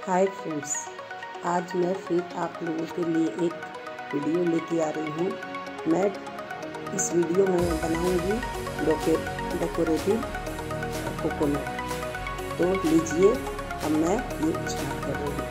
Hi friends, आज मैं फिर आप लोगों के लिए एक वीडियो लेके आ रही हूँ। मैं इस वीडियो में बनाऊँगी डेकोरेटिव कोकोनट। तो लीजिए, अब मैं ये स्टार्ट कर रही हूँ।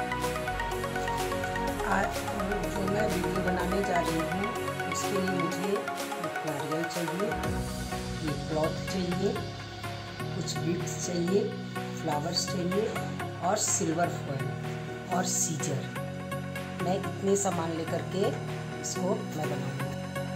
आज जो मैं वीडियो बनाने जा रही हूँ उसके लिए मुझे एक नारियल चाहिए, ये क्लॉथ चाहिए, कुछ बीड्स चाहिए, फ्लावर्स चाहिए और सिल्वर फॉइल और सीजर। मैं इतने सामान लेकर के इसको मैं बनाऊंगी।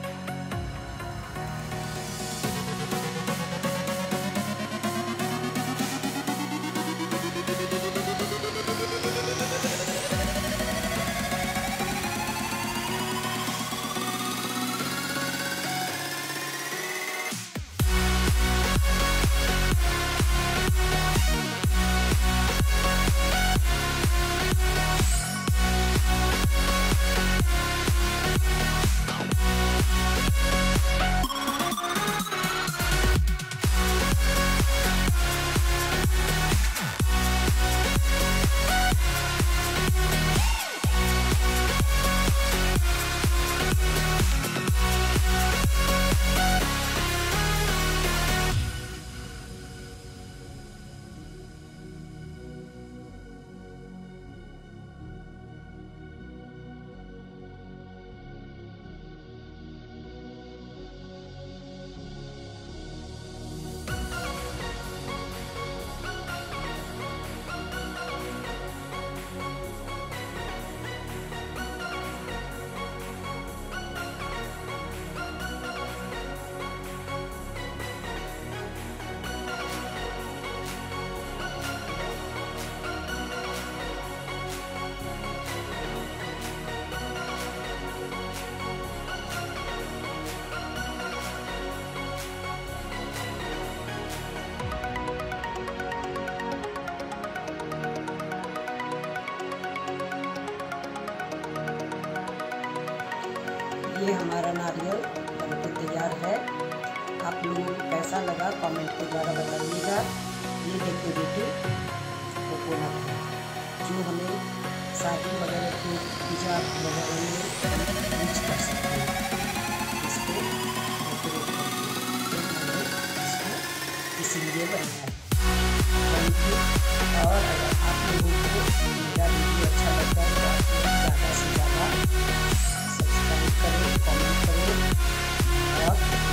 ये हमारा नारियल बनकर तैयार है। आप लोगों को कैसा लगा कमेंट के द्वारा बताइएगा। ये डेकोरेटिव कोकोनट है जो हमें शादी वगैरह के पूजा वगैरह में यूज कर सकते हैं। इसको डेकोरेट करके हमने इसको इसीलिए बनाया है। और अगर आप लोगों को मेरा वीडियो अच्छा लगता है तो आप ज़्यादा से ज़्यादा सब्सक्राइब करें, कमेंट करें और